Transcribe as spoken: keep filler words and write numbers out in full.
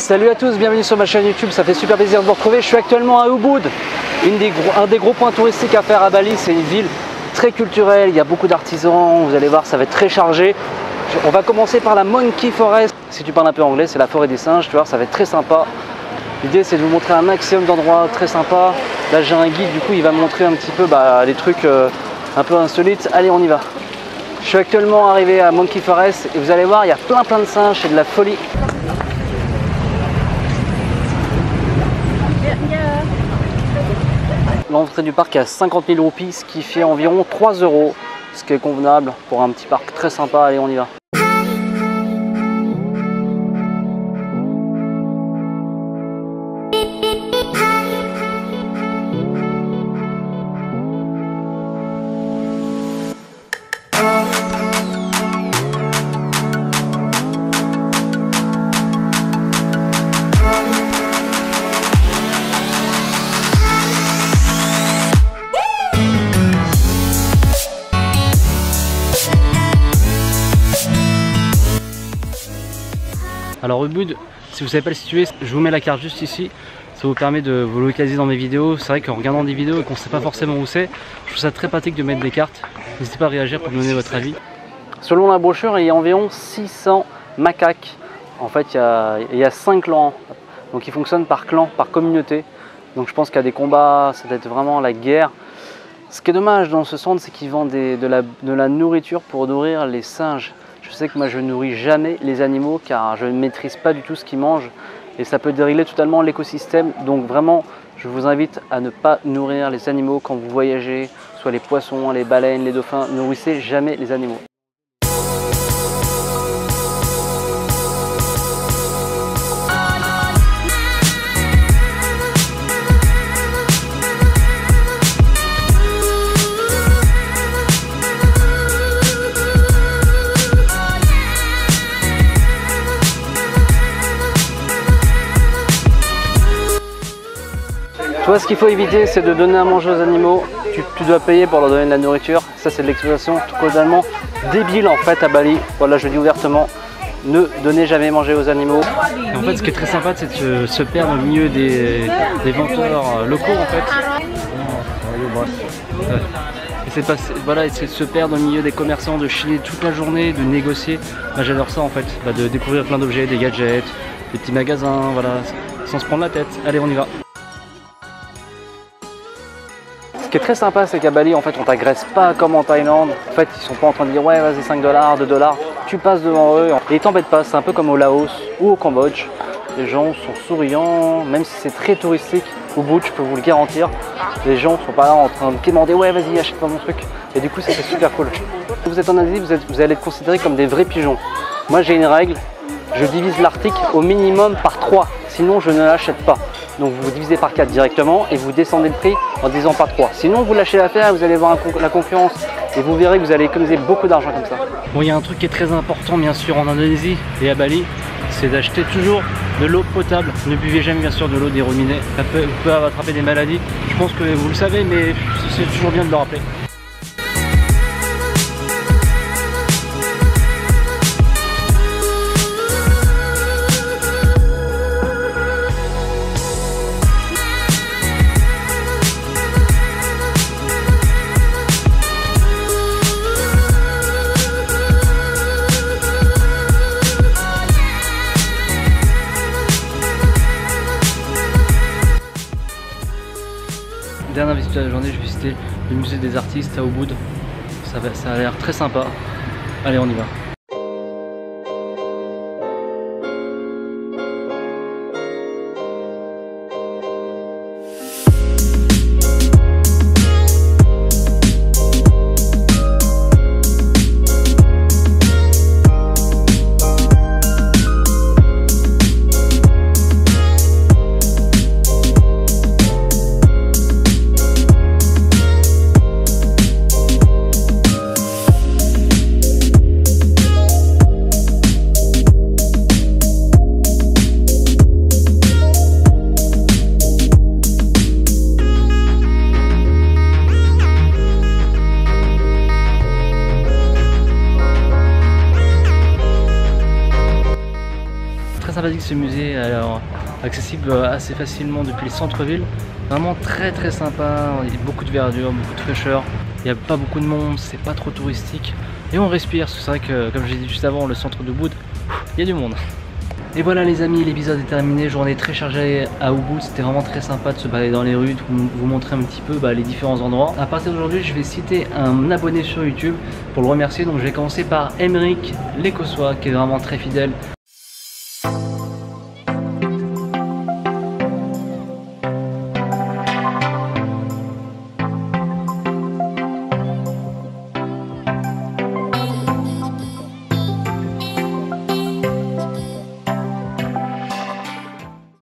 Salut à tous, bienvenue sur ma chaîne YouTube, ça fait super plaisir de vous retrouver. Je suis actuellement à Ubud, une des gros, un des gros points touristiques à faire à Bali. C'est une ville très culturelle, il y a beaucoup d'artisans, vous allez voir, ça va être très chargé. On va commencer par la Monkey Forest. Si tu parles un peu anglais, c'est la forêt des singes, tu vois, ça va être très sympa. L'idée c'est de vous montrer un maximum d'endroits très sympas. Là j'ai un guide, du coup il va me montrer un petit peu bah, les trucs euh, un peu insolites. Allez, on y va. Je suis actuellement arrivé à Monkey Forest et vous allez voir, il y a plein plein de singes, c'est de la folie. L'entrée du parc est à cinquante mille roupies, ce qui fait environ trois euros, ce qui est convenable pour un petit parc très sympa. Allez, on y va. Alors Ubud, si vous ne savez pas le situer, je vous mets la carte juste ici. Ça vous permet de vous localiser dans mes vidéos. C'est vrai qu'en regardant des vidéos et qu'on ne sait pas forcément où c'est, je trouve ça très pratique de mettre des cartes. N'hésitez pas à réagir pour me donner votre avis. Selon la brochure, il y a environ six cents macaques. En fait, il y a, il y a cinq clans. Donc ils fonctionnent par clan, par communauté. Donc je pense qu'il y a des combats, ça doit être vraiment la guerre. Ce qui est dommage dans ce centre, c'est qu'ils vendent des, de, la, de la nourriture pour nourrir les singes. Je sais que moi je ne nourris jamais les animaux car je ne maîtrise pas du tout ce qu'ils mangent et ça peut dérégler totalement l'écosystème. Donc vraiment je vous invite à ne pas nourrir les animaux quand vous voyagez, soit les poissons, les baleines, les dauphins, nourrissez jamais les animaux. Toi, ce qu'il faut éviter, c'est de donner à manger aux animaux. Tu, tu dois payer pour leur donner de la nourriture. Ça, c'est de l'exploitation totalement débile en fait à Bali. Voilà, je le dis ouvertement. Ne donnez jamais manger aux animaux. Et en fait, ce qui est très sympa, c'est de se, se perdre au milieu des, des vendeurs locaux en fait. Et c'est pas, voilà, c'est de se perdre au milieu des commerçants, de chiller toute la journée, de négocier. Bah, j'adore ça en fait, bah, de découvrir plein d'objets, des gadgets, des petits magasins, voilà, sans se prendre la tête. Allez, on y va. Ce qui est très sympa, c'est qu'à Bali, en fait, on t'agresse pas comme en Thaïlande. En fait, ils sont pas en train de dire ouais, vas-y, cinq dollars, deux dollars. Tu passes devant eux et ils t'embêtent pas. C'est un peu comme au Laos ou au Cambodge. Les gens sont souriants, même si c'est très touristique. Au bout, je peux vous le garantir. Les gens sont pas là en train de demander ouais, vas-y, achète pas mon truc. Et du coup, ça fait super cool. Si vous êtes en Asie, vous, êtes, vous allez être considérés comme des vrais pigeons. Moi, j'ai une règle. Je divise l'article au minimum par trois. Sinon, je ne l'achète pas. Donc vous divisez par quatre directement et vous descendez le prix en disant par trois. Sinon vous lâchez l'affaire, vous allez voir un, la concurrence et vous verrez que vous allez économiser beaucoup d'argent comme ça. Bon, il y a un truc qui est très important bien sûr en Indonésie et à Bali, c'est d'acheter toujours de l'eau potable. Ne buvez jamais bien sûr de l'eau des robinets. Ça peut, vous pouvez attraper des maladies. Je pense que vous le savez, mais c'est toujours bien de le rappeler. Dernière visite de la journée, je vais visiter le musée des artistes à Ubud. Ça, va, ça a l'air très sympa. Allez, on y va. sympathique ce musée, alors accessible assez facilement depuis le centre-ville. Vraiment très très sympa, il y a beaucoup de verdure, beaucoup de fraîcheur, il n'y a pas beaucoup de monde, c'est pas trop touristique. Et on respire, c'est vrai que comme j'ai dit juste avant, le centre de Ubud, il y a du monde. Et voilà les amis, l'épisode est terminé, journée très chargée à Ubud, c'était vraiment très sympa de se balader dans les rues, de vous, vous montrer un petit peu bah, les différents endroits. À partir d'aujourd'hui, je vais citer un abonné sur YouTube pour le remercier, donc je vais commencer par Emeric l'Écossois qui est vraiment très fidèle.